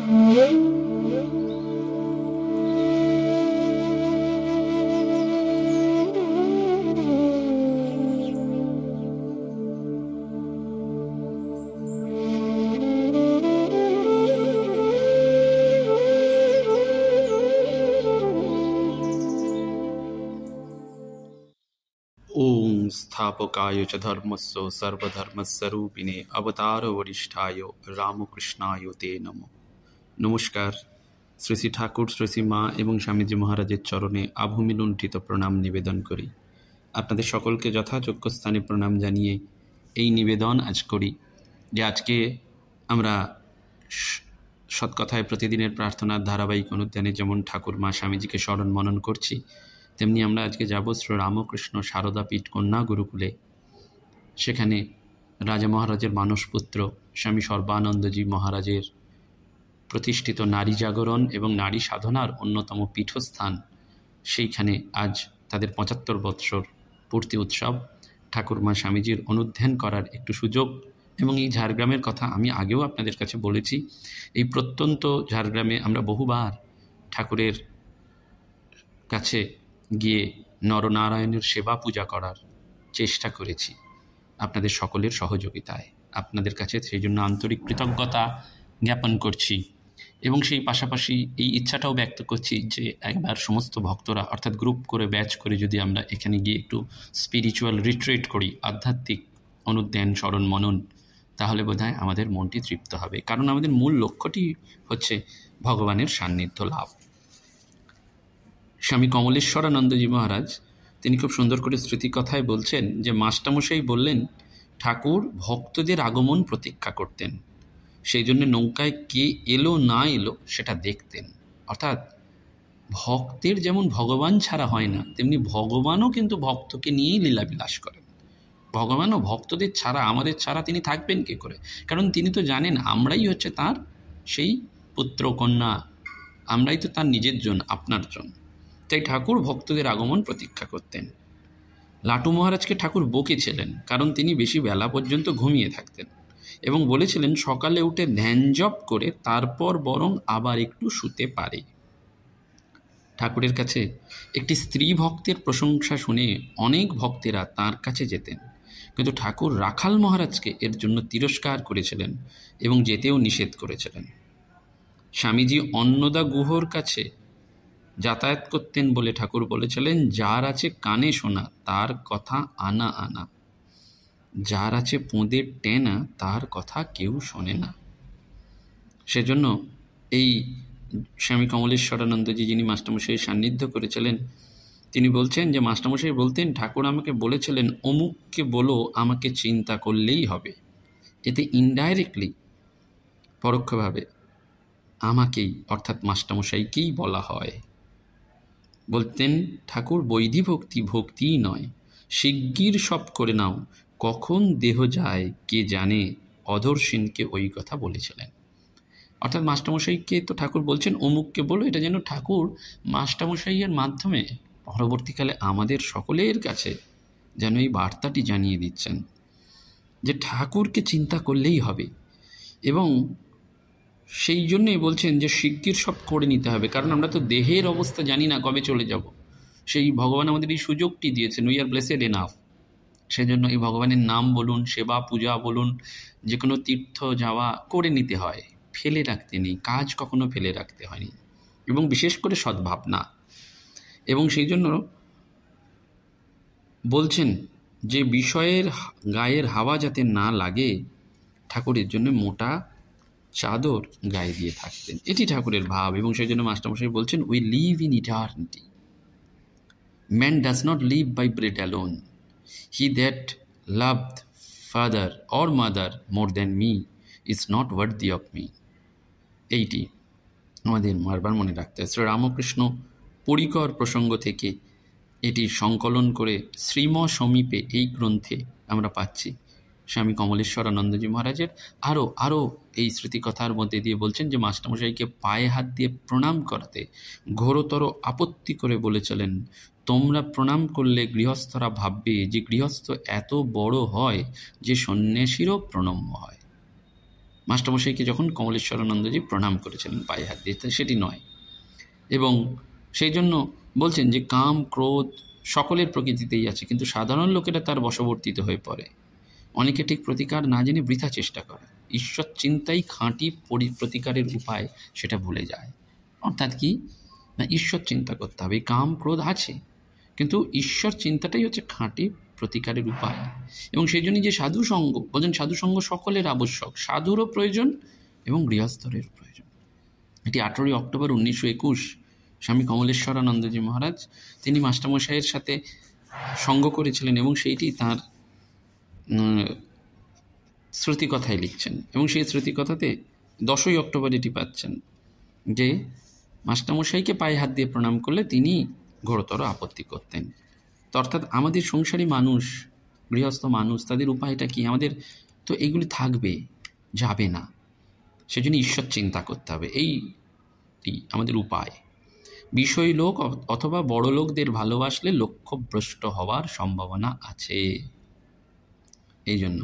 ओम स्थापकाय च धर्मस्य सर्वधर्मस्वरूपिणे अवतार वरिष्ठाय রামকৃষ্ণায় তে নমঃ। নমস্কার। শ্রী শ্রী ঠাকুর, শ্রী শ্রী মা এবং স্বামীজি মহারাজের চরণে আভূমিলুণ্ঠিত প্রণাম নিবেদন করি। আপনাদের সকলকে যথাযোগ্য স্থানে প্রণাম জানিয়ে এই নিবেদন আজ করি যে আজকে আমরা সৎকথায় প্রতিদিনের প্রার্থনার ধারাবাহিক অনুধ্যানে যেমন ঠাকুর মা স্বামীজিকে স্মরণ মনন করছি, তেমনি আমরা আজকে যাব শ্রী রামকৃষ্ণ সারদাপীঠ কন্যা গুরুকুলে। সেখানে রাজা মহারাজের মানসপুত্র স্বামী সর্বানন্দজি মহারাজের প্রতিষ্ঠিত নারী জাগরণ এবং নারী সাধনার অন্যতম পীঠস্থান, সেইখানে আজ তাদের ৭৫ বৎসর পূর্তি উৎসব। ঠাকুরমা স্বামীজির অনুধ্যান করার একটু সুযোগ, এবং এই ঝাড়গ্রামের কথা আমি আগেও আপনাদের কাছে বলেছি। এই প্রত্যন্ত ঝাড়গ্রামে আমরা বহুবার ঠাকুরের কাছে গিয়ে নরনারায়ণের সেবা পূজা করার চেষ্টা করেছি আপনাদের সকলের সহযোগিতায়। আপনাদের কাছে সেই জন্য আন্তরিক কৃতজ্ঞতা জ্ঞাপন করছি, এবং সেই পাশাপাশি এই ইচ্ছাটাও ব্যক্ত করছি যে একবার সমস্ত ভক্তরা অর্থাৎ গ্রুপ করে ব্যাচ করে যদি আমরা এখানে গিয়ে একটু স্পিরিচুয়াল রিট্রিট করি, আধ্যাত্মিক অনুধ্যান স্মরণ মনন, তাহলে বোধহয় আমাদের মনটি তৃপ্ত হবে। কারণ আমাদের মূল লক্ষ্যটি হচ্ছে ভগবানের সান্নিধ্য লাভ। স্বামী কমলেশ্বরানন্দজি মহারাজ তিনি খুব সুন্দর করে স্মৃতিকথায় বলছেন যে মাস্টারমশাই বললেন ঠাকুর ভক্তদের আগমন প্রতীক্ষা করতেন, সেই জন্য নৌকায় কে এলো না এলো সেটা দেখতেন। অর্থাৎ ভক্তের যেমন ভগবান ছাড়া হয় না, তেমনি ভগবানও কিন্তু ভক্তকে নিয়েই লীলাবিলাস করেন। ভগবানও ভক্তদের ছাড়া, আমাদের ছাড়া তিনি থাকবেন কী করে? কারণ তিনি তো জানেন আমরাই হচ্ছে তার সেই পুত্র কন্যা, আমরাই তো তার নিজের জন, আপনার জন। তাই ঠাকুর ভক্তদের আগমন প্রতীক্ষা করতেন। লাটু মহারাজকে ঠাকুর বকেছিলেন, কারণ তিনি বেশি বেলা পর্যন্ত ঘুমিয়ে থাকতেন এবং বলেছিলেন সকালে উঠে ধ্যান জপ করে তারপর বরং আবার একটু শুতে পারে। ঠাকুরের কাছে একটি স্ত্রী ভক্তের প্রশংসা শুনে অনেক ভক্তেরা তাঁর কাছে যেতেন, কিন্তু ঠাকুর রাখাল মহারাজকে এর জন্য তিরস্কার করেছিলেন এবং যেতেও নিষেধ করেছিলেন। স্বামীজি অন্নদা গুহর কাছে যাতায়াত করতেন বলে ঠাকুর বলেছিলেন যার আছে কানে শোনা তার কথা আনা আনা, যার আছে পোঁদের টেনা তার কথা কেউ শোনে না। সেজন্য এই স্বামী কমলেশ্বরানন্দজি যিনি মাস্টারমশাইয়ের সান্নিধ্য করেছিলেন, তিনি বলছেন যে মাস্টারমশাই বলতেন ঠাকুর আমাকে বলেছিলেন অমুককে বলো আমাকে চিন্তা করলেই হবে। এতে ইনডাইরেক্টলি পরোক্ষভাবে আমাকেই অর্থাৎ মাস্টারমশাইকেই বলা হয়। বলতেন ঠাকুর বৈধি ভক্তি ভক্তিই নয়, শিগগির সব করে নাও, কখন দেহ যায় কে জানে, অধর্ষিনকে ওই কথা বলেছিলেন। অর্থাৎ মাস্টারমশাইকে তো ঠাকুর বলছেন অমুককে বলো, এটা যেন ঠাকুর মাস্টারমশাইয়ের মাধ্যমে পরবর্তীকালে আমাদের সকলের কাছে যেন এই বার্তাটি জানিয়ে দিচ্ছেন যে ঠাকুরকে চিন্তা করলেই হবে। এবং সেই জন্যই বলছেন যে শিগগির সব করে নিতে হবে, কারণ আমরা তো দেহের অবস্থা জানি না কবে চলে যাব। সেই ভগবান আমাদের এই সুযোগটি দিয়েছেন, উই আর ব্লেসেড এনাফ। সেজন্য এই ভগবানের নাম বলুন, সেবা পূজা বলুন, যে কোনো তীর্থ যাওয়া করে নিতে হয়, ফেলে রাখতে নেই, কাজ কখনো ফেলে রাখতে হয়নি, এবং বিশেষ করে সদ্ভাবনা। এবং সেই জন্য বলছেন যে বিষয়ের গায়ের হাওয়া যাতে না লাগে, ঠাকুরের জন্য মোটা চাদর গায়ে দিয়ে থাকতেন, এটি ঠাকুরের ভাব। এবং সেই জন্য মাস্টারমশাই বলছেন we live in eternity, man does not live by bread alone, he that loved father or mother more than me is not worthy of me. এইটি আমাদের বারবার মনে রাখতে হয়। শ্রী রামকৃষ্ণ পরিকর প্রসঙ্গ থেকে এটি সংকলন করে শ্রীম সমীপে এই গ্রন্থে আমরা পাচ্ছি। স্বামী কমলেশ্বরানন্দজি মহারাজের আরও এই স্মৃতিকথার মধ্যে দিয়ে বলছেন যে মাস্টারমশাইকে পায়ে হাত দিয়ে প্রণাম করাতে ঘোরতর আপত্তি করে বলেছিলেন তোমরা প্রণাম করলে গৃহস্থরা ভাববে যে গৃহস্থ এত বড় হয় যে সন্ন্যাসীরও প্রণম্য হয়। মাস্টারমশাইকে যখন কমলেশ্বরানন্দজি প্রণাম করেছিলেন পায়ে হাত দিয়ে, সেটি নয়। এবং সেই জন্য বলছেন যে কাম ক্রোধ সকলের প্রকৃতিতেই আছে, কিন্তু সাধারণ লোকেরা তার বশবর্তিত হয়ে পড়ে। অনেকে ঠিক প্রতিকার না জেনে বৃথা চেষ্টা করে। ঈশ্বর চিন্তাই খাঁটি প্রতিকারের উপায়, সেটা ভুলে যায়। অর্থাৎ কি না, ঈশ্বর চিন্তা করতে হবে। কাম ক্রোধ আছে, কিন্তু ঈশ্বর চিন্তাটাই হচ্ছে খাঁটি প্রতিকারের উপায়। এবং সেই জন্যই যে সাধুসঙ্গ বলছেন, সাধুসঙ্গ সকলের আবশ্যক, সাধুরও প্রয়োজন এবং গৃহস্থরের প্রয়োজন। এটি 18 অক্টোবর 1921 স্বামী কমলেশ্বরানন্দজি মহারাজ তিনি মাস্টারমশাইয়ের সাথে সঙ্গ করেছিলেন, এবং সেইটি তাঁর স্মৃতিকথায় লিখছেন। এবং সেই স্মৃতিকথাতে 10 অক্টোবর এটি পাচ্ছেন যে মাস্টারমশাইকে পায়ে হাত দিয়ে প্রণাম করলে তিনি ঘোরতর আপত্তি করতেন। তো অর্থাৎ আমাদের সংসারী মানুষ, গৃহস্থ মানুষ, তাদের উপায়টা কি? আমাদের তো এগুলি থাকবে, যাবে না, সেজন্য ঈশ্বর চিন্তা করতে হবে। এইটি আমাদের উপায়। বিষয় লোক অথবা বড় লোকদের ভালোবাসলে লক্ষ্যভ্রষ্ট হওয়ার সম্ভাবনা আছে। এই জন্য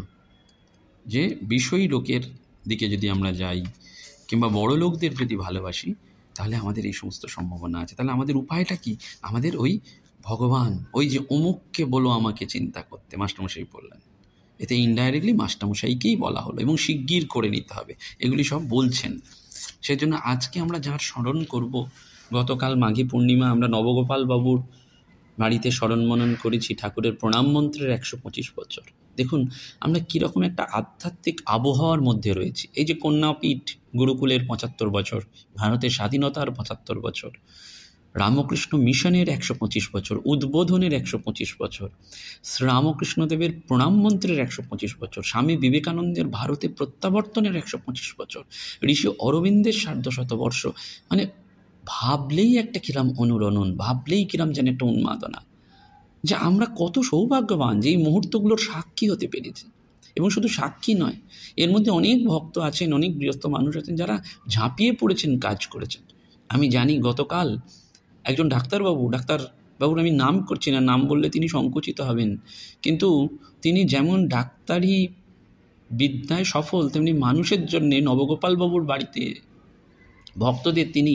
যে বিষয়ী লোকের দিকে যদি আমরা যাই কিংবা বড় লোকদের যদি ভালোবাসি, তাহলে আমাদের এই সমস্ত সম্ভাবনা আছে। তাহলে আমাদের উপায়টা কি? আমাদের ওই ভগবান, ওই যে অমুককে বলো আমাকে চিন্তা করতে, মাস্টারমশাই বললেন, এতে ইনডাইরেক্টলি মাস্টারমশাইকেই বলা হলো, এবং শিগগির করে নিতে হবে, এগুলি সব বলছেন। সেজন্য আজকে আমরা যার স্মরণ করব, গতকাল মাঘী পূর্ণিমা আমরা নবগোপাল বাবুর বাড়িতে স্মরণ মনন করেছি ঠাকুরের প্রণাম মন্ত্রের 125 বছর। দেখুন আমরা কীরকম একটা আধ্যাত্মিক আবহাওয়ার মধ্যে রয়েছি। এই যে কন্যাপীঠ গুরুকুলের 75 বছর, ভারতের স্বাধীনতার 75 বছর, রামকৃষ্ণ মিশনের 125 বছর, উদ্বোধনের 125 বছর, শ্রীরামকৃষ্ণদেবের প্রণাম মন্ত্রের 125 বছর, স্বামী বিবেকানন্দের ভারতে প্রত্যাবর্তনের 125 বছর, ঋষি অরবিন্দের 150 বর্ষ। মানে ভাবলেই একটা কিরাম অনুরণন, ভাবলেই কিরাম যেন একটা উন্মাদনা, যে আমরা কত সৌভাগ্যবান যে এই মুহূর্তগুলোর সাক্ষী হতে পেরেছি। এবং শুধু সাক্ষী নয়, এর মধ্যে অনেক ভক্ত আছেন, অনেক গৃহস্থ মানুষ আছেন যারা ঝাঁপিয়ে পড়েছেন, কাজ করেছেন। আমি জানি গতকাল একজন ডাক্তারবাবুর আমি নাম করছি না, নাম বললে তিনি সংকুচিত হবেন, কিন্তু তিনি যেমন ডাক্তারি বিদ্যায় সফল, তেমনি মানুষের জন্যে নবগোপালবাবুর বাড়িতে ভক্তদের তিনি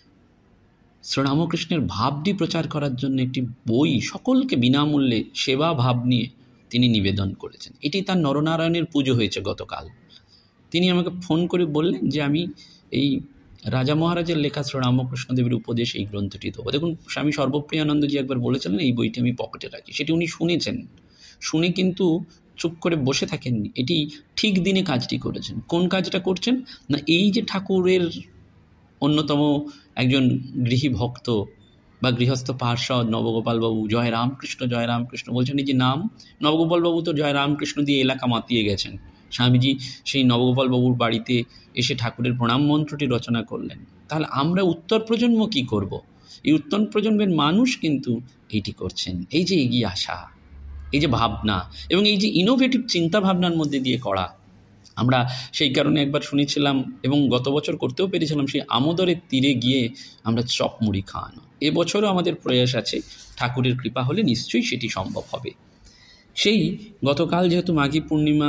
শ্রীরামকৃষ্ণের ভাবটি প্রচার করার জন্য একটি বই সকলকে বিনামূল্যে সেবা ভাব নিয়ে তিনি নিবেদন করেছেন। এটি তার নরনারায়ণের পুজো হয়েছে গতকাল। তিনি আমাকে ফোন করে বললেন যে আমি এই রাজা মহারাজের লেখা শ্রীরামকৃষ্ণদেবের উপদেশ এই গ্রন্থটি দেবো। দেখুন স্বামী সর্বপ্রিয়ানন্দজি একবার বলেছিলেন এই বইটি আমি পকেটে রাখি, সেটি উনি শুনেছেন, শুনে কিন্তু চুপ করে বসে থাকেননি, এটি ঠিক দিনে কাজটি করেছেন। কোন কাজটা করছেন না, এই যে ঠাকুরের অন্যতম একজন গৃহী ভক্ত বা গৃহস্থ পার্ষদ নবগোপালবাবু, জয় রামকৃষ্ণ বলছেন, এই যে নাম নবগোপালবাবু তো জয় রামকৃষ্ণ দিয়ে এলাকা মাতিয়ে গেছেন। স্বামীজি সেই নবগোপালবাবুর বাড়িতে এসে ঠাকুরের প্রণাম মন্ত্রটি রচনা করলেন। তাহলে আমরা উত্তর প্রজন্ম কি করব? এই উত্তর প্রজন্মের মানুষ কিন্তু এইটি করছেন। এই যে এগিয়ে আসা, এই যে ভাবনা এবং এই যে ইনোভেটিভ চিন্তা ভাবনার মধ্যে দিয়ে করা, আমরা সেই কারণে একবার শুনেছিলাম এবং গত বছর করতেও পেরেছিলাম, সেই আমোদরের তীরে গিয়ে আমরা চপ মুড়ি খাওয়ানো। এবছরও আমাদের প্রয়াস আছে, ঠাকুরের কৃপা হলে নিশ্চয়ই সেটি সম্ভব হবে। সেই গতকাল যেহেতু মাঘী পূর্ণিমা,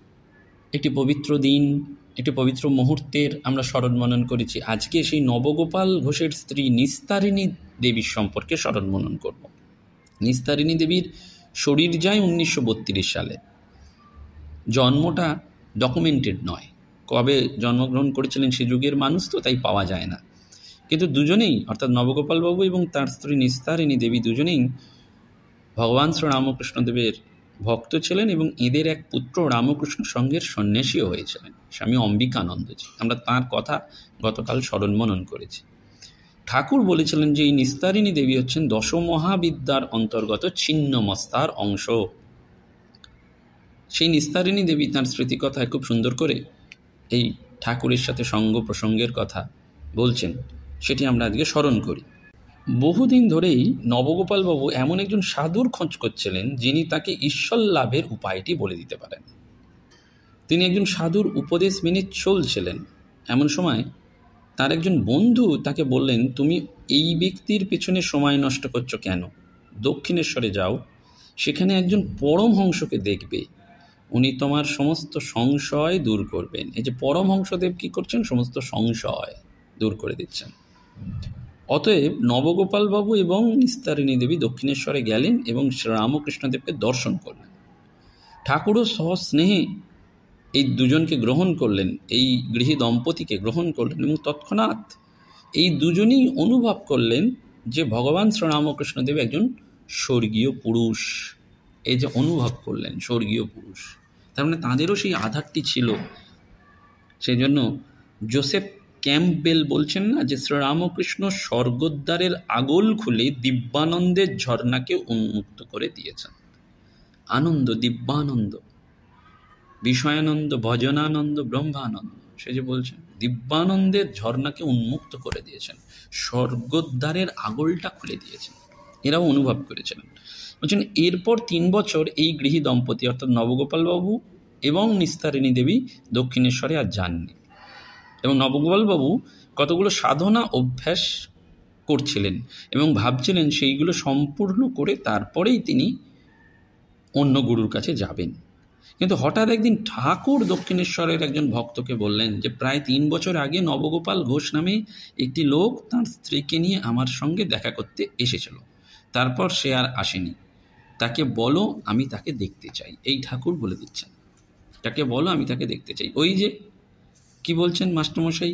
একটি পবিত্র দিন, একটি পবিত্র মুহূর্তের আমরা স্মরণ মনন করেছি, আজকে সেই নবগোপাল ঘোষের স্ত্রী নিস্তারিণী দেবীর সম্পর্কে স্মরণ মনন করব। নিস্তারিণী দেবীর শরীর যায় 1932 সালে। জন্মটা ডকুমেন্টেড নয়, কবে জন্মগ্রহণ করেছিলেন সে যুগের মানুষ তো, তাই পাওয়া যায় না। কিন্তু দুজনেই অর্থাৎ নবগোপালবাবু এবং তার স্ত্রী নিস্তারিণী দেবী দুজনেই ভগবান শ্রী রামকৃষ্ণদেবের ভক্ত ছিলেন এবং এদের এক পুত্র রামকৃষ্ণ সংঘের সন্ন্যাসীও হয়েছিলেন, স্বামী অম্বিকানন্দজি। আমরা তাঁর কথা গতকাল স্মরণ মনন করেছি। ঠাকুর বলেছিলেন যে এই নিস্তারিণী দেবী হচ্ছেন দশমহাবিদ্যার অন্তর্গত ছিন্নমস্তার অংশ। সেই নিস্তারিণী দেবী তাঁর স্মৃতিকথায় খুব সুন্দর করে এই ঠাকুরের সাথে সঙ্গ প্রসঙ্গের কথা বলছেন, সেটি আমরা আজকে স্মরণ করি। বহুদিন ধরেই নবগোপালবাবু এমন একজন সাধুর খোঁজ করছিলেন যিনি তাকে ঈশ্বর লাভের উপায়টি বলে দিতে পারেন। তিনি একজন সাধুর উপদেশ মেনে চলছিলেন। এমন সময় তার একজন বন্ধু তাকে বললেন, তুমি এই ব্যক্তির পেছনে সময় নষ্ট করছো কেন? দক্ষিণেশ্বরে যাও, সেখানে একজন পরমহংসকে দেখবে, উনি তোমার সমস্ত সংশয় দূর করবেন। এই যে পরমহংসদেব কি করছেন, সমস্ত সংশয় দূর করে দিচ্ছেন। অতএব নবগোপালবাবু এবং নিস্তারিণী দেবী দক্ষিণেশ্বরে গেলেন এবং শ্রীরামকৃষ্ণদেবকে দর্শন করলেন। ঠাকুরও সস্নেহে এই দুজনকে গ্রহণ করলেন, এই গৃহী দম্পতিকে গ্রহণ করলেন এবং তৎক্ষণাৎ এই দুজনেই অনুভব করলেন যে ভগবান শ্রীরামকৃষ্ণদেব একজন স্বর্গীয় পুরুষ। এই যে অনুভব করলেন স্বর্গীয় পুরুষ, তার মানে তাঁদেরও সেই আধারটি ছিল। সেই জন্য জোসেফ ক্যাম্পবেল বলছেন না যে শ্রীরামকৃষ্ণ স্বর্গদ্বারের আগল খুলে দিব্যানন্দের ঝর্ণাকে উন্মুক্ত করে দিয়েছেন। আনন্দ, দিব্যানন্দ, বিষয়ানন্দ, ভজনানন্দ, ব্রহ্মানন্দ, সে যে বলছেন দিব্যানন্দের ঝর্ণাকে উন্মুক্ত করে দিয়েছেন, স্বর্গদ্বারের আগলটা খুলে দিয়েছেন। এরাও অনুভব করেছিলেন। বলছেন এরপর 3 বছর এই গৃহী দম্পতি অর্থাৎ নবগোপালবাবু এবং নিস্তারিণী দেবী দক্ষিণেশ্বরে আর যাননি, এবং নবগোপালবাবু কতগুলো সাধনা অভ্যাস করছিলেন এবং ভাবছিলেন সেইগুলো সম্পূর্ণ করে তারপরেই তিনি অন্য গুরুর কাছে যাবেন। কিন্তু হঠাৎ একদিন ঠাকুর দক্ষিণেশ্বরের একজন ভক্তকে বললেন যে প্রায় 3 বছর আগে নবগোপাল ঘোষ নামে একটি লোক তার স্ত্রীকে নিয়ে আমার সঙ্গে দেখা করতে এসেছিল, তারপর সে আর আসেনি, তাকে বলো আমি তাকে দেখতে চাই। এই ঠাকুর বলে দিচ্ছেন, তাকে বলো আমি তাকে দেখতে চাই। ওই যে কি বলছেন মাস্টারমশাই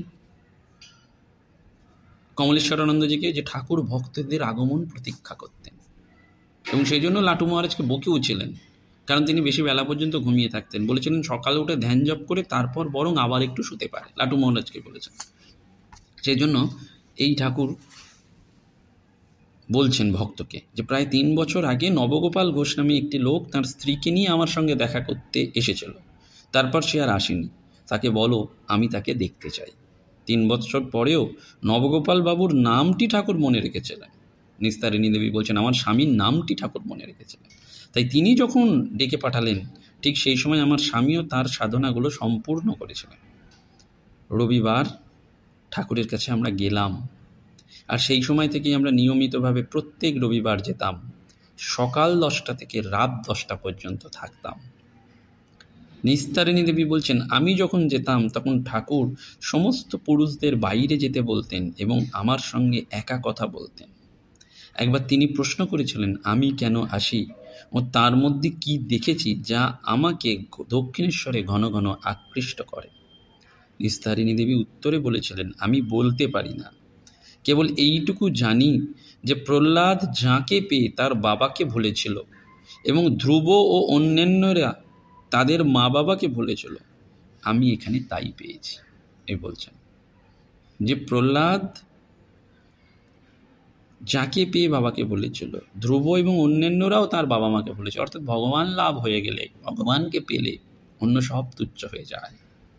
কমলেশ্বরানন্দজিকে, যে ঠাকুর ভক্তদের আগমন প্রতীক্ষা করতেন এবং সেই জন্য লাটু মহারাজকে বকেও ছিলেন, কারণ তিনি বেশি বেলা পর্যন্ত ঘুমিয়ে থাকতেন। বলেছিলেন সকালে উঠে ধ্যান জপ করে তারপর বরং আবার একটু শুতে পারে, লাটু মহারাজকে বলেছেন। সেই জন্য এই ঠাকুর বলছেন ভক্তকে যে প্রায় 3 বছর আগে নবগোপাল ঘোষ নামে একটি লোক তার স্ত্রীকে নিয়ে আমার সঙ্গে দেখা করতে এসেছিল, তারপর সে আর আসেনি, তাকে বলো আমি তাকে দেখতে চাই। 3 বছর পরেও নবগোপাল বাবুর নামটি ঠাকুর মনে রেখেছিলেন। নিস্তারিণী দেবী বলছেন আমার স্বামীর নামটি ঠাকুর মনে রেখেছিলেন, তাই তিনি যখন ডেকে পাঠালেন ঠিক সেই সময় আমার স্বামীও তার সাধনাগুলো সম্পূর্ণ করেছিলেন। রবিবার ঠাকুরের কাছে আমরা গেলাম, আর সেই সময় থেকেই আমরা নিয়মিতভাবে প্রত্যেক রবিবার যেতাম, সকাল 10টা থেকে রাত 10টা পর্যন্ত থাকতাম। নিস্তারিণী দেবী বলছেন আমি যখন যেতাম তখন ঠাকুর সমস্ত পুরুষদের বাইরে যেতে বলতেন এবং আমার সঙ্গে একা কথা বলতেন। একবার তিনি প্রশ্ন করেছিলেন আমি কেন আসি ও তার মধ্যে কি দেখেছি যা আমাকে দক্ষিণেশ্বরে ঘন ঘন আকৃষ্ট করে। নিস্তারিণী দেবী উত্তরে বলেছিলেন আমি বলতে পারি না, কেবল এইটুকু জানি যে প্রহ্লাদ যাকে পেয়ে তার বাবাকে ভুলেছিল এবং ধ্রুব ও অন্যান্যরা তাদের মা বাবাকে ভুলেছিল, আমি এখানে তাই পেয়েছি। এই বলছেন যে প্রহ্লাদ যাকে পেয়ে বাবাকে বলেছিল, ধ্রুব এবং অন্যান্যরাও তার বাবা মাকে বলেছে, অর্থাৎ ভগবান লাভ হয়ে গেলে, ভগবানকে পেলে অন্য সব তুচ্ছ হয়ে যায়।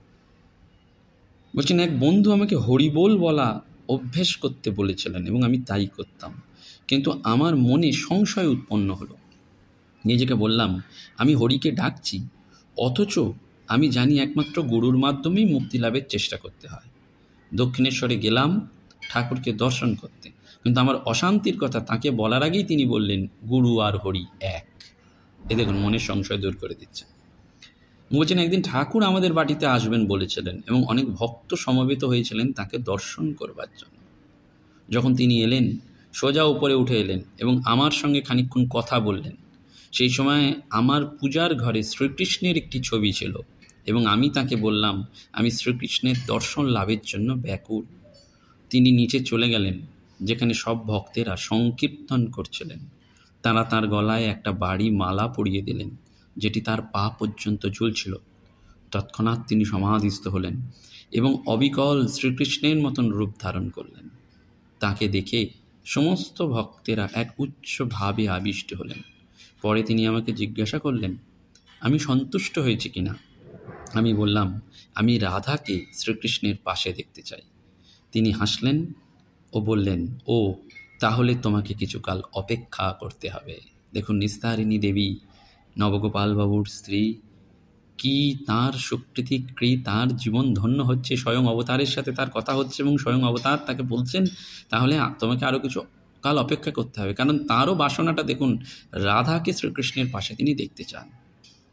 বলছেন এক বন্ধু আমাকে হরিবোল বলা অভ্যেস করতে বলেছিলেন এবং আমি তাই করতাম, কিন্তু আমার মনে সংশয় উৎপন্ন হলো। নিজেকে বললাম আমি হরিকে ডাকছি, অথচ আমি জানি একমাত্র গুরুর মাধ্যমেই মুক্তি লাভের চেষ্টা করতে হয়। দক্ষিণেশ্বরে গেলাম ঠাকুরকে দর্শন করতে, কিন্তু আমার অশান্তির কথা তাকে বলার আগেই তিনি বললেন গুরু আর হরি এক। এ দেখুন মনের সংশয় দূর করে দিচ্ছে। বলছেন একদিন ঠাকুর আমাদের বাড়িতে আসবেন বলেছিলেন এবং অনেক ভক্ত সমবেত হয়েছিলেন তাকে দর্শন করবার জন্য। যখন তিনি এলেন সোজা উপরে উঠে এলেন এবং আমার সঙ্গে খানিকক্ষণ কথা বললেন। সেই সময় আমার পূজার ঘরে শ্রীকৃষ্ণের একটি ছবি ছিল এবং আমি তাকে বললাম আমি শ্রীকৃষ্ণের দর্শন লাভের জন্য ব্যাকুল। তিনি নিচে চলে গেলেন যেখানে সব ভক্তেরা সংকীর্তন করছিলেন। তারা তার গলায় একটা বাড়ি মালা পরিয়ে দিলেন যেটি তার পা পর্যন্ত ঝুলছিল। তৎক্ষণাৎ তিনি সমাধিস্থ হলেন এবং অবিকল শ্রীকৃষ্ণের মতন রূপ ধারণ করলেন। তাকে দেখে সমস্ত ভক্তেরা এক উচ্চ ভাবে আবিষ্ট হলেন। পরে তিনি আমাকে জিজ্ঞাসা করলেন আমি সন্তুষ্ট হয়েছি কিনা। আমি বললাম আমি রাধাকে শ্রীকৃষ্ণের পাশে দেখতে চাই। তিনি হাসলেন ও বললেন ও তাহলে তোমাকে কিছুকাল অপেক্ষা করতে হবে। দেখুন নিস্তারিণী দেবী নবগোপালবাবুর স্ত্রী, কি তার সুকৃতি, কি তার জীবন ধন্য হচ্ছে, স্বয়ং অবতারের সাথে তার কথা হচ্ছে এবং স্বয়ং অবতার তাকে বলছেন তাহলে তোমাকে আরও কিছু কাল অপেক্ষা করতে হবে, কারণ তারও বাসনাটা দেখুন রাধাকে শ্রীকৃষ্ণের পাশে তিনি দেখতে চান।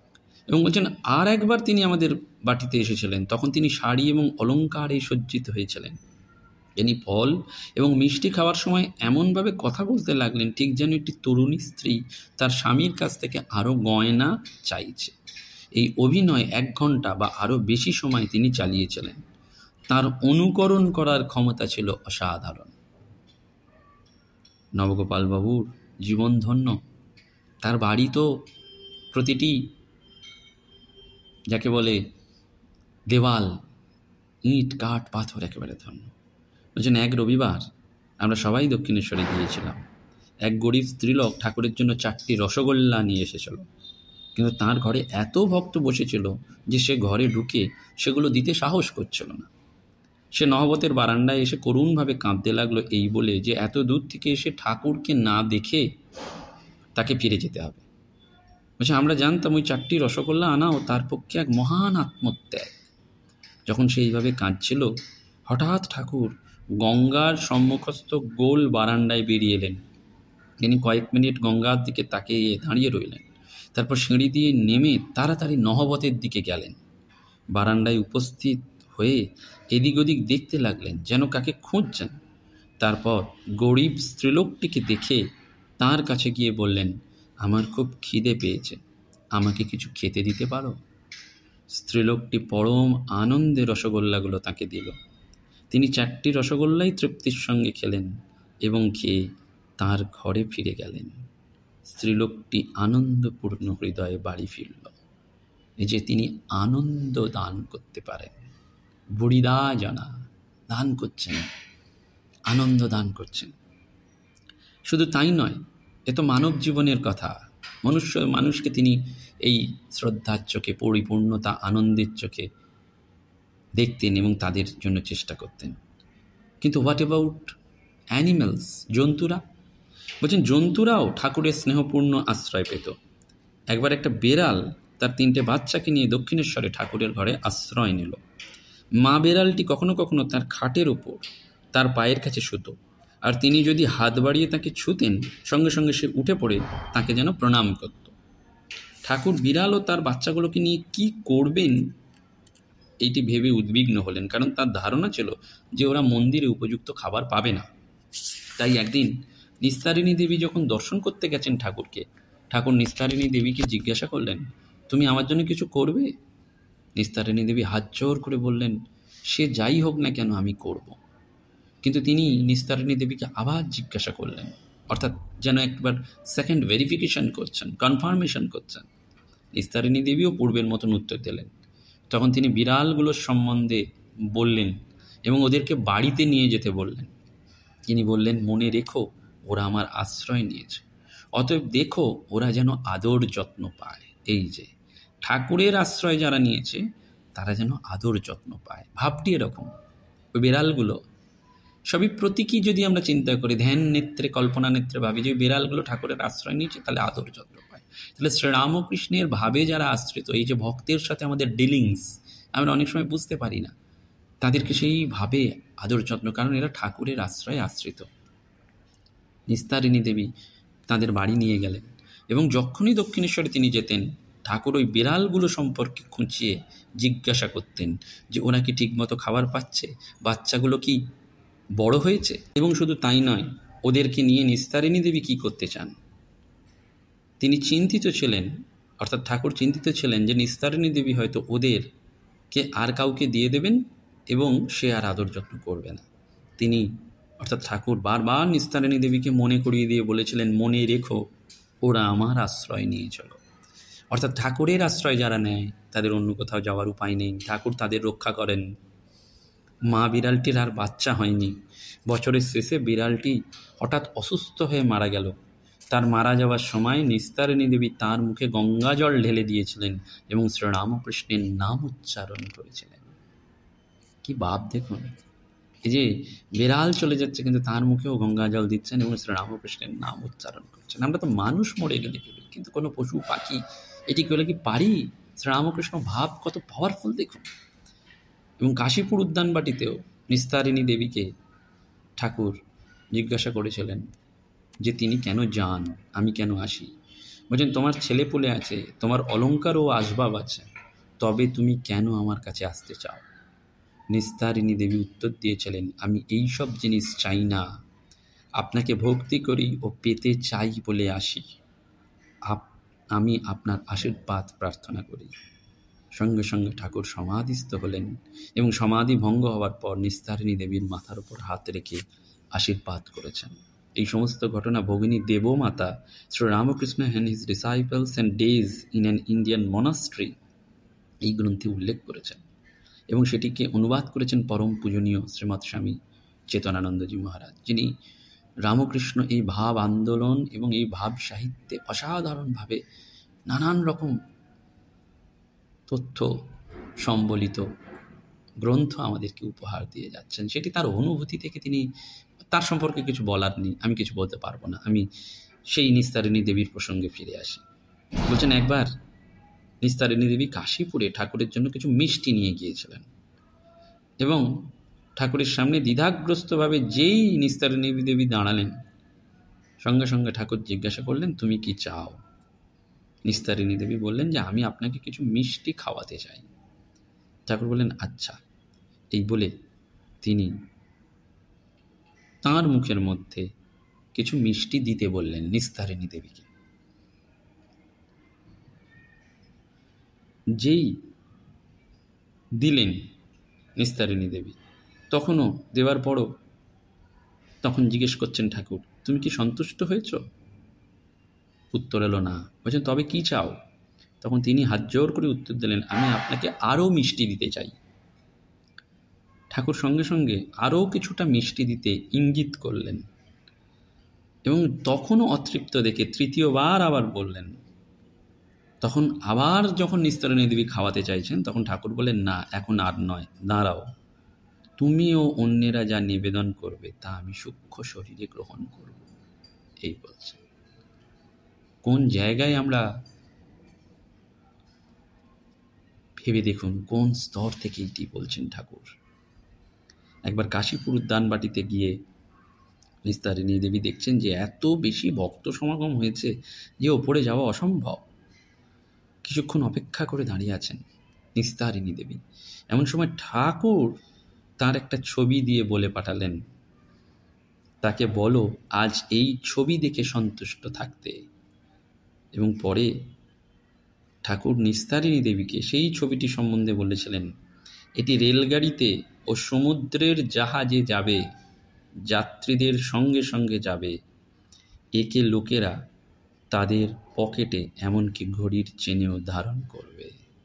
এবং বলছেন আর একবার তিনি আমাদের বাটিতে এসেছিলেন, তখন তিনি শাড়ি এবং অলঙ্কারে সজ্জিত হয়েছিলেন। তিনি ফল এবং মিষ্টি খাওয়ার সময় এমনভাবে কথা বলতে লাগলেন ঠিক যেন একটি তরুণী স্ত্রী তার স্বামীর কাছ থেকে আরও গয়না চাইছে। এই অভিনয় 1 ঘন্টা বা আরও বেশি সময় তিনি চালিয়েছিলেন। তার অনুকরণ করার ক্ষমতা ছিল অসাধারণ। নবগোপালবাবুর জীবন ধন্য। তার বাড়ি তো প্রতিটি যাকে বলে দেওয়াল, ইট, কাঠ, পাথর একেবারে ধন্য। বলছেন এক রবিবার আমরা সবাই দক্ষিণেশ্বরে গিয়েছিলাম। এক গরিব স্ত্রীলোক ঠাকুরের জন্য 4টি রসগোল্লা নিয়ে এসেছিল, কিন্তু তার ঘরে এত ভক্ত বসেছিল যে সে ঘরে ঢুকে সেগুলো দিতে সাহস করছিল না। সে নহবতের বারান্দায় এসে করুণভাবে কাঁদতে লাগলো এই বলে যে এত দূর থেকে এসে ঠাকুরকে না দেখে তাকে ফিরে যেতে হবে। বলছে আমরা জানতাম ওই 4টি রসগোল্লা আনাও তার পক্ষে এক মহান আত্মত্যাগ। যখন সে এইভাবে কাঁদছিল, হঠাৎ ঠাকুর গঙ্গার সম্মুখস্থ গোল বারান্দায় বেরিয়ে এলেন। তিনি কয়েক মিনিট গঙ্গার দিকে তাকিয়ে দাঁড়িয়ে রইলেন। তারপর সিঁড়ি দিয়ে নেমে তাড়াতাড়ি নহবতের দিকে গেলেন। বারান্দায় উপস্থিত হয়ে এদিক ওদিক দেখতে লাগলেন, যেন কাকে খুঁজছেন। তারপর গরিব স্ত্রীলোকটিকে দেখে তার কাছে গিয়ে বললেন, আমার খুব খিদে পেয়েছে, আমাকে কিছু খেতে দিতে পারো? স্ত্রীলোকটি পরম আনন্দে রসগোল্লাগুলো তাকে দিল। তিনি 4টি রসগোল্লাই তৃপ্তির সঙ্গে খেলেন এবং খেয়ে তার ঘরে ফিরে গেলেন। স্ত্রীলোকটি আনন্দপূর্ণ হৃদয়ে বাড়ি ফিরল। এই যে তিনি আনন্দ দান করতে পারেন। বুড়িদা জানা দান করছেন, আনন্দ দান করছেন। শুধু তাই নয়, এ তো মানব জীবনের কথা। মানুষকে তিনি এই শ্রদ্ধার চোখে, পরিপূর্ণতা, আনন্দের চোখে দেখতেন এবং তাদের জন্য চেষ্টা করতেন। কিন্তু হোয়াট অ্যাবাউট অ্যানিম্যালস, জন্তুরা? বলছেন জন্তুরাও ঠাকুরের স্নেহপূর্ণ আশ্রয় পেত। একবার একটা বেড়াল তার 3টে বাচ্চাকে নিয়ে দক্ষিণেশ্বরে ঠাকুরের ঘরে আশ্রয় নিল। মা বেড়ালটি কখনো কখনো তার খাটের ওপর তার পায়ের কাছে শুতো, আর তিনি যদি হাত বাড়িয়ে তাকে ছুতেন, সঙ্গে সঙ্গে সে উঠে পড়ে তাকে যেন প্রণাম করত। ঠাকুর বিড়াল ও তার বাচ্চাগুলোকে নিয়ে কি করবেন এইটি ভেবে উদ্বিগ্ন হলেন, কারণ তার ধারণা ছিল যে ওরা মন্দিরে উপযুক্ত খাবার পাবে না। তাই একদিন নিস্তারিণী দেবী যখন দর্শন করতে গেছেন ঠাকুরকে, ঠাকুর নিস্তারিণী দেবীকে জিজ্ঞাসা করলেন, তুমি আমার জন্য কিছু করবে? নিস্তারিণী দেবী হাত জোর করে বললেন, সে যাই হোক না কেন আমি করব। কিন্তু তিনি নিস্তারিণী দেবীকে আবার জিজ্ঞাসা করলেন, অর্থাৎ যেন একবার সেকেন্ড ভেরিফিকেশন করছেন, কনফার্মেশন করছেন। নিস্তারিণী দেবীও পূর্বের মতন উত্তর দিলেন। তখন তিনি বিড়ালগুলোর সম্বন্ধে বললেন এবং ওদেরকে বাড়িতে নিয়ে যেতে বললেন। তিনি বললেন, মনে রেখো ওরা আমার আশ্রয় নিয়েছে, অতএব দেখো ওরা যেন আদর যত্ন পায়। এই যে ঠাকুরের আশ্রয় যারা নিয়েছে তারা যেন আদর যত্ন পায়। ভাবটি এরকম। ওই বিড়ালগুলো সবই প্রতীকী। যদি আমরা চিন্তা করি, ধ্যান নেত্রে, কল্পনা নেত্রে ভাবি যে বিড়ালগুলো ঠাকুরের আশ্রয় নিয়েছে, তাহলে আদর যত্ন পায়। তাহলে শ্রীরামকৃষ্ণের ভাবে যারা আশ্রিত, এই যে ভক্তের সাথে আমাদের ডিলিংস আমরা অনেক সময় বুঝতে পারি না, তাদেরকে সেইভাবে আদর যত্ন, কারণ এরা ঠাকুরের আশ্রয়ে আশ্রিত। নিস্তারিণী দেবী তাদের বাড়ি নিয়ে গেলেন এবং যখনই দক্ষিণেশ্বরে তিনি যেতেন, ঠাকুর ওই বিড়ালগুলো সম্পর্কে খুঁচিয়ে জিজ্ঞাসা করতেন যে ওরা কি ঠিকমতো খাবার পাচ্ছে, বাচ্চাগুলো কি বড় হয়েছে। এবং শুধু তাই নয়, ওদেরকে নিয়ে নিস্তারিণী দেবী কী করতে চান তিনি চিন্তিত ছিলেন, অর্থাৎ ঠাকুর চিন্তিত ছিলেন যে নিস্তারিণী দেবী হয়তো ওদেরকে আর কাউকে দিয়ে দেবেন এবং সে আর আদর যত্ন করবে না। তিনি অর্থাৎ ঠাকুর বারবার নিস্তারিণী দেবীকে মনে করিয়ে দিয়ে বলেছিলেন, মনে রেখো ওরা আমার আশ্রয় নিয়ে চলো। অর্থাৎ ঠাকুরের আশ্রয় যারা নেয় তাদের অন্য কোথাও যাওয়ার উপায় নেই, ঠাকুর তাদের রক্ষা করেন। মা বিড়ালটির আর বাচ্চা হয়নি। বছরের শেষে বিড়ালটি হঠাৎ অসুস্থ হয়ে মারা গেল। তার মারা যাওয়ার সময় নিস্তারিণী দেবী তার মুখে গঙ্গা জল ঢেলে দিয়েছিলেন এবং শ্রীরামকৃষ্ণের নাম উচ্চারণ করেছিলেন। কি ভাব দেখুন, এই যে বিড়াল চলে যাচ্ছে কিন্তু তার মুখেও গঙ্গা জল দিচ্ছেন এবং শ্রীরামকৃষ্ণের নাম উচ্চারণ করছেন। আমরা তো মানুষ মরে গেলে করি, কিন্তু কোনো পশু পাখি এটি করলে কি পারি? শ্রীরামকৃষ্ণ ভাব কত পাওয়ারফুল দেখুন। এবং কাশীপুর উদ্যানবাটিতেও নিস্তারিণী দেবীকে ঠাকুর জিজ্ঞাসা করেছিলেন যে তিনি কেন যান, আমি কেন আসি। বলছেন তোমার ছেলেপুলে আছে, তোমার অলংকার ও আসবাব আছে, তবে তুমি কেন আমার কাছে আসতে চাও? নিস্তারিণী দেবী উত্তর দিয়েছিলেন, আমি এই সব জিনিস চাই না, আপনাকে ভক্তি করি ও পেতে চাই বলে আসি। আমি আপনার আশীর্বাদ প্রার্থনা করি। সঙ্গে সঙ্গে ঠাকুর সমাধিস্থ হলেন এবং সমাধি ভঙ্গ হওয়ার পর নিস্তারিণী দেবীর মাথার উপর হাত রেখে আশীর্বাদ করেছেন। এই সমস্ত ঘটনা ভগিনী Devamata Sri Ramakrishna and his disciples and days in an Indian monastery এই গ্রন্থে উল্লেখ করেছেন এবং সেটিকে অনুবাদ করেছেন পরম পূজনীয় শ্রীমৎ স্বামী চেতনানন্দজি মহারাজ, যিনি রামকৃষ্ণ এই ভাব আন্দোলন এবং এই ভাব সাহিত্যে অসাধারণভাবে নানান রকম তথ্য সম্বলিত গ্রন্থ আমাদেরকে উপহার দিয়ে যাচ্ছেন। সেটি তার অনুভূতি থেকে তিনি, তার সম্পর্কে কিছু বলার নেই, আমি কিছু বলতে পারবো না। আমি সেই নিস্তারিণী দেবীর প্রসঙ্গে ফিরে আসি। বলছেন একবার নিস্তারিণী দেবী কাশীপুরে ঠাকুরের জন্য কিছু মিষ্টি নিয়ে গিয়েছিলেন এবং ঠাকুরের সামনে দ্বিধাগ্রস্তভাবে যেই নিস্তারিণী দেবী দাঁড়ালেন, সঙ্গে সঙ্গে ঠাকুর জিজ্ঞাসা করলেন, তুমি কি চাও? নিস্তারিণী দেবী বললেন যে আমি আপনাকে কিছু মিষ্টি খাওয়াতে চাই। ঠাকুর বললেন আচ্ছা। এই বলে তিনি তাঁর মুখের মধ্যে কিছু মিষ্টি দিতে বললেন নিস্তারিণী দেবীকে। যেই দিলেন নিস্তারিণী দেবী, তখনও দেওয়ার পরও তখন জিজ্ঞেস করছেন ঠাকুর, তুমি কি সন্তুষ্ট হয়েছ? উত্তর এলো না। বলছেন তবে কি চাও? তখন তিনি হাত জোর করে উত্তর দিলেন, আমি আপনাকে আরও মিষ্টি দিতে চাই। ঠাকুর সঙ্গে সঙ্গে আরও কিছুটা মিষ্টি দিতে ইঙ্গিত করলেন এবং তখনও অতৃপ্ত দেখে তৃতীয়বার আবার বললেন। তখন আবার যখন নিস্তারিণী দেবী খাওয়াতে চাইছেন, তখন ঠাকুর বললেন, না এখন আর নয়, দাঁড়াও, তুমি ও অন্যেরা যা নিবেদন করবে তা আমি সূক্ষ্ম শরীরে গ্রহণ করব। এই বলছে। কোন জায়গায় আমরা ভেবে দেখুন, কোন স্তর থেকে এটি বলছেন ঠাকুর। একবার কাশীপুর উদ্যানবাটিতে গিয়ে নিস্তারিণী দেবী দেখছেন যে এত বেশি ভক্ত সমাগম হয়েছে যে ওপরে যাওয়া অসম্ভব। কিছুক্ষণ অপেক্ষা করে দাঁড়িয়ে আছেন নিস্তারিণী দেবী। এমন সময় ঠাকুর তার একটা ছবি দিয়ে বলে পাঠালেন, তাকে বলো আজ এই ছবি দেখে সন্তুষ্ট থাকতে। এবং পরে ঠাকুর নিস্তারিণী দেবীকে সেই ছবিটি সম্বন্ধে বলেছিলেন, এটি রেলগাড়িতে ও সমুদ্রের জাহাজে যাবে, যাত্রীদের সঙ্গে সঙ্গে যাবে, একে লোকেরা তাদের পকেটে এমনকি ঘড়ির চেনেও ধারণ করবে।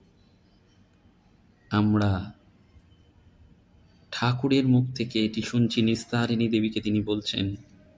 আমরা ঠাকুরের মুখ থেকে এটি শুনছি। নিস্তারিণী দেবীকে তিনি বলছেন,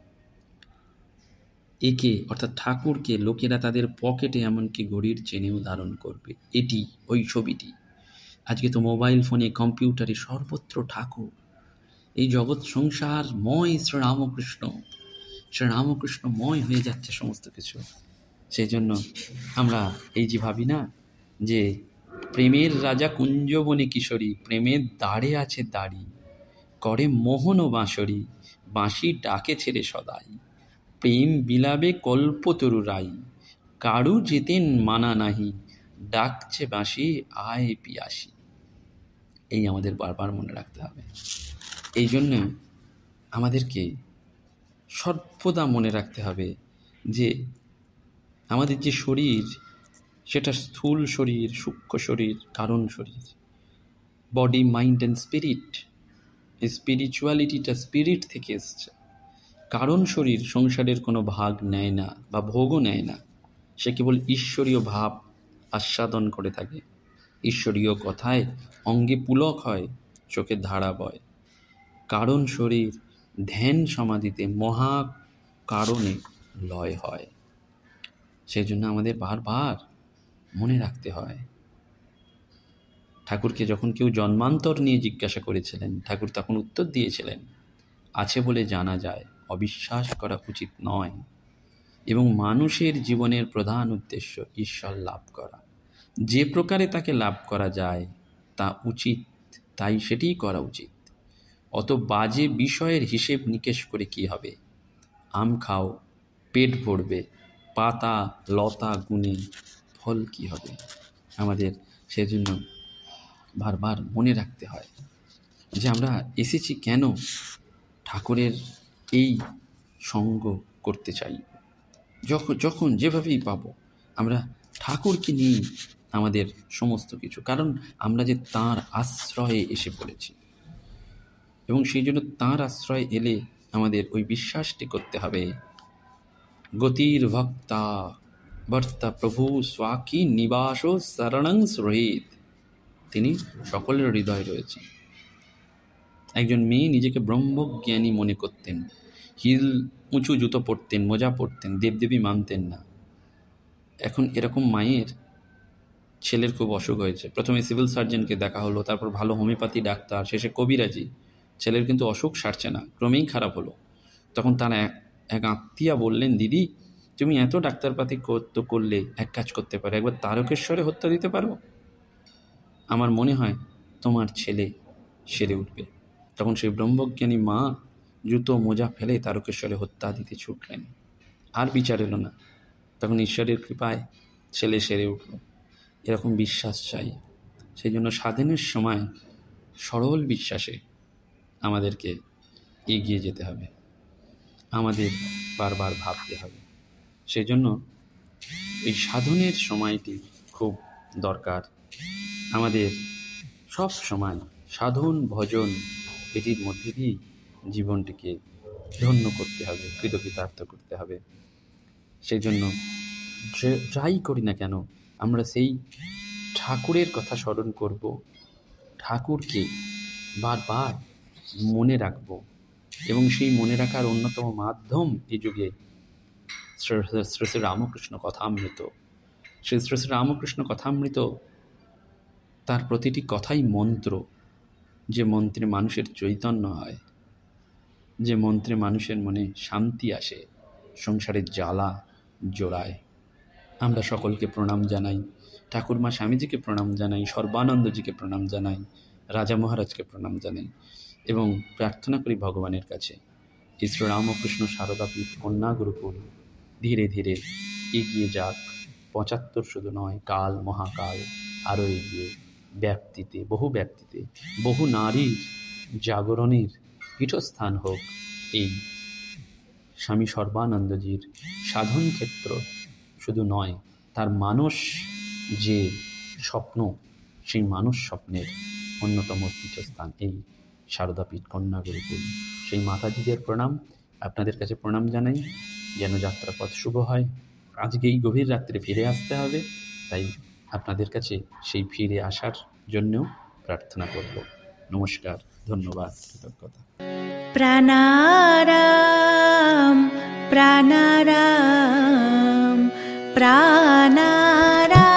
একে অর্থাৎ ঠাকুরকে লোকেরা তাদের পকেটে এমনকি ঘড়ির চেনেও ধারণ করবে। এটি ওই ছবিটি। আজকে তো মোবাইল ফোনে, কম্পিউটারে সর্বত্র ঠাকুর। এই জগৎ সংসার ময় শ্রীরামকৃষ্ণময় হয়ে যাচ্ছে সমস্ত কিছু। সেই জন্য আমরা এই যে ভাবি না যে প্রেমের রাজা কুঞ্জবনে কিশোরী, প্রেমের দাঁড়ে আছে দাড়ি, করে মোহন ও বাঁশরি, বাঁশি ডাকে ছেড়ে সদাই, প্রেম বিলাবে কল্পতরু রাই, কারু যেতেন মানা নাহি, ডাকছে বাঁশি আয় পিয়াসি। এই আমাদের বারবার মনে রাখতে হবে। এই জন্য আমাদেরকে সর্বদা মনে রাখতে হবে যে আমাদের যে শরীর, সেটা স্থূল শরীর, সূক্ষ্ম শরীর, কারণ শরীর, বডি, মাইন্ড অ্যান্ড স্পিরিট। এই স্পিরিচুয়ালিটিটা স্পিরিট থেকে এসছে। কারণ শরীর সংসারের কোনো ভাগ নেয় না বা ভোগও নেয় না, সে কেবল ঈশ্বরীয় ভাব আস্বাদন করে থাকে। ঈশ্বরীয় কথায় অঙ্গে পুলক হয়, চোখে ধারা বয়। কারণ শরীর ধ্যান সমাধিতে মহা কারণে লয় হয়। সেই জন্য আমাদের বারবার মনে রাখতে হয়। ঠাকুরকে যখন কেউ জন্মান্তর নিয়ে জিজ্ঞাসা করেছিলেন, ঠাকুর তখন উত্তর দিয়েছিলেন, আছে বলে জানা যায়, অবিশ্বাস করা উচিত নয়, এবং মানুষের জীবনের প্রধান উদ্দেশ্য ঈশ্বর লাভ করা। যে প্রকারে তাকে লাভ করা যায় তা উচিত, তাই সেটিই করা উচিত। অত বাজে বিষয়ের হিসেব নিকেশ করে কি হবে? আম খাও, পেট ভরবে, পাতা লতা গুণে ফল কি হবে। আমাদের সেজন্য বারবার মনে রাখতে হয় যে আমরা এসেছি কেন, ঠাকুরের এই সঙ্গ করতে চাই। যখন যেভাবেই পাবো আমরা ঠাকুরকে নিয়ে আমাদের সমস্ত কিছু, কারণ আমরা যে তাঁর আশ্রয়ে এসে পড়েছি, এবং সেই জন্য তাঁর আশ্রয়ে এলে আমাদের ওই বিশ্বাসটি করতে হবে, গতির ভক্তা বর্তা প্রভু স্বাকী নিবাস শরণং সুহৃদ। তিনি সকলের হৃদয় রয়েছেন। একজন মেয়ে নিজেকে ব্রহ্মজ্ঞানী মনে করতেন, হিল উঁচু জুতো পরতেন, মোজা পরতেন, দেবদেবী মানতেন না। এখন এরকম মায়ের ছেলের খুব অসুখ হয়েছে, প্রথমে সিভিল সার্জনকে দেখা হলো, তারপর ভালো হোমিওপ্যাথি ডাক্তার, শেষে কবিরাজি। ছেলের কিন্তু অসুখ সারছে না, ক্রমেই খারাপ হলো। তখন তার এক আত্মীয়া বললেন, দিদি তুমি এত ডাক্তারপাতি করলে এক কাজ করতে পারো, একবার তারকেশ্বরে হত্যা দিতে পারো, আমার মনে হয় তোমার ছেলে সেরে উঠবে। তখন সেই ব্রহ্মজ্ঞানী মা জুতো মোজা ফেলে তারকেশ্বরে হত্যা দিতে ছুটলেন। আর বিচার এলো না। তখন ঈশ্বরের কৃপায় ছেলে সেরে উঠল। এরকম বিশ্বাস চাই। সেই জন্য সাধনের সময় সরল বিশ্বাসে আমাদেরকে এগিয়ে যেতে হবে, আমাদের বারবার ভাবতে হবে। সেই জন্য এই সাধনের সময়টি খুব দরকার। আমাদের সব সময় সাধন ভজন এটির মধ্যে দিয়েই জীবনটিকে ধন্য করতে হবে, কৃতকৃতার্থ করতে হবে। সেই জন্য যাই করি না কেন আমরা সেই ঠাকুরের কথা স্মরণ করব, ঠাকুরকে বারবার মনে রাখব, এবং সেই মনে রাখার অন্যতম মাধ্যম এই যুগে শ্রী শ্রী রামকৃষ্ণ কথামৃত। শ্রী শ্রী রামকৃষ্ণ কথামৃত, তার প্রতিটি কথাই মন্ত্র, যে মন্ত্রে মানুষের চৈতন্য হয়, যে মন্ত্রে মানুষের মনে শান্তি আসে, সংসারের জ্বালা জোড়ায়। আমরা সকলকে প্রণাম জানাই, ঠাকুরমা স্বামীজিকে প্রণাম জানাই, সর্বানন্দজিকে প্রণাম জানাই, রাজা মহারাজকে প্রণাম জানাই, এবং প্রার্থনা করি ভগবানের কাছে এই শ্রীরামকৃষ্ণ সারদাপীঠ কন্যা গুরুকুল ধীরে ধীরে এগিয়ে যাক। ৭৫ শুধু নয়, কাল মহাকাল আরও এগিয়ে ব্যক্তিতে, বহু নারীর জাগরণের পীঠস্থান হোক এই স্বামী সর্বানন্দজির সাধন ক্ষেত্র। শুধু নয়, তার মানস যে স্বপ্ন, সেই মানস স্বপ্নের অন্যতম পীঠস্থান এই সারদাপীঠ কন্যা গুরুকুল। সেই মাতাজিদের প্রণাম, আপনাদের কাছে প্রণাম জানাই। যেন যাত্রাপথ শুভ হয়। আজকেই গভীর রাত্রে ফিরে আসতে হবে, তাই আপনাদের কাছে সেই ফিরে আসার জন্যও প্রার্থনা করব। নমস্কার, ধন্যবাদ, কৃতজ্ঞতা। প্রাণারাম প্রাণারাম প্রাণারাম।